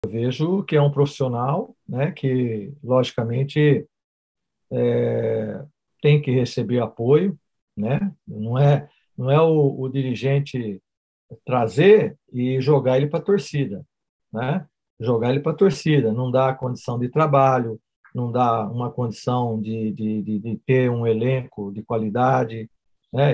Eu vejo que é um profissional, né, que, logicamente, tem que receber apoio, né? Não é o dirigente trazer e jogar ele para a torcida, né? Jogar ele para a torcida, não dá condição de trabalho, não dá uma condição de ter um elenco de qualidade, né?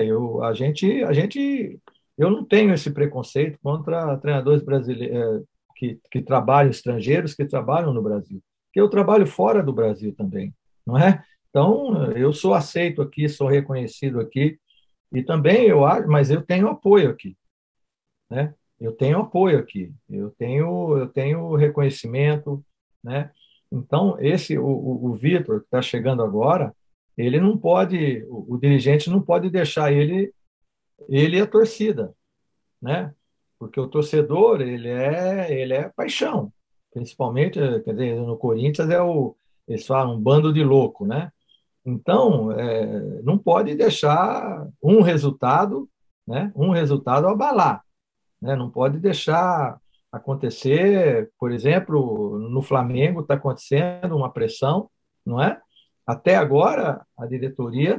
Eu não tenho esse preconceito contra treinadores brasileiros que trabalham, estrangeiros que trabalham no Brasil, porque eu trabalho fora do Brasil também, não é? Então, eu sou aceito aqui, sou reconhecido aqui, e também eu acho, mas eu tenho apoio aqui, né? Eu tenho apoio aqui, eu tenho reconhecimento, né? Então, o Vitor, que está chegando agora, ele não pode, o dirigente não pode deixar ele e a torcida, né? Porque o torcedor, ele é paixão, principalmente, quer dizer, no Corinthians eles falam um bando de louco, né? Então, não pode deixar um resultado, né? Um resultado abalar, né? Não pode deixar acontecer, por exemplo, no Flamengo está acontecendo uma pressão, não é? Até agora a diretoria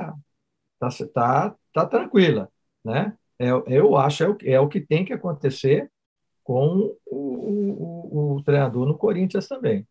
tá tranquila, né? Eu acho é o que tem que acontecer com o treinador no Corinthians também.